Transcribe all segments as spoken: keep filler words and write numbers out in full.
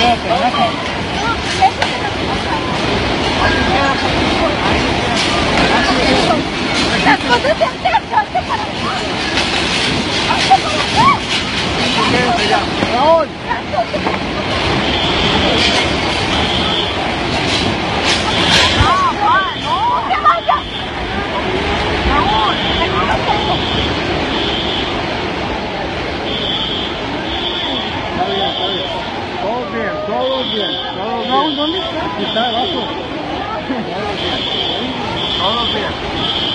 Las cosas se acercan para mí. Raúl. No, Juan, no te vayas. Raúl, Está bien, está bien. Todo bien, todo bien. Todo bien. Raúl, ¿dónde está? Aquí está abajo. Todo bien. Todo bien.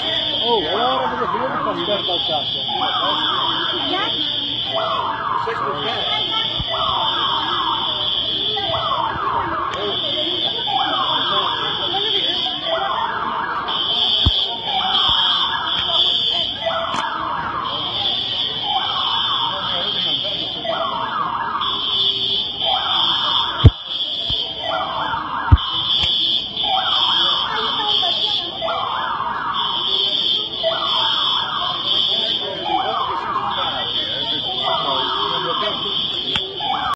Oh, allora mi devo passare dal cazzo.